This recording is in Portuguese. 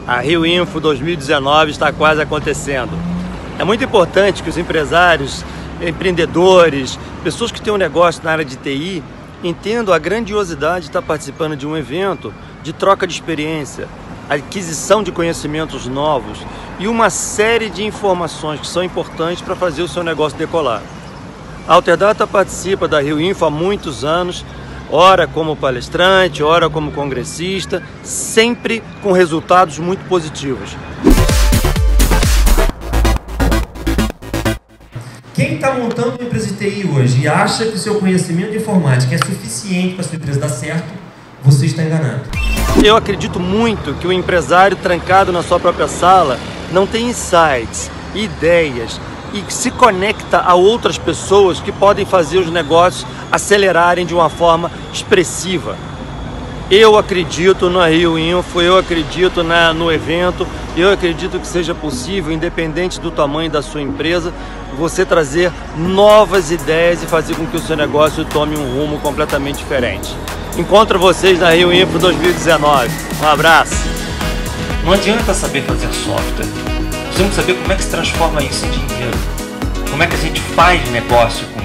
A Rio Info 2019 está quase acontecendo. É muito importante que os empresários, empreendedores, pessoas que têm um negócio na área de TI, entendam a grandiosidade de estar participando de um evento de troca de experiência, aquisição de conhecimentos novos e uma série de informações que são importantes para fazer o seu negócio decolar. A Alterdata participa da Rio Info há muitos anos, ora como palestrante, ora como congressista, sempre com resultados muito positivos. Quem está montando uma empresa de TI hoje e acha que o seu conhecimento de informática é suficiente para a sua empresa dar certo, você está enganado. Eu acredito muito que o empresário trancado na sua própria sala não tem insights, ideias e se conecta a outras pessoas que podem fazer os negócios acelerarem de uma forma expressiva. Eu acredito na Rio Info, eu acredito no evento, eu acredito que seja possível, independente do tamanho da sua empresa, você trazer novas ideias e fazer com que o seu negócio tome um rumo completamente diferente. Encontro vocês na Rio Info 2019. Um abraço! Não adianta saber fazer software. Precisamos saber como é que se transforma isso em dinheiro. Como é que a gente faz negócio com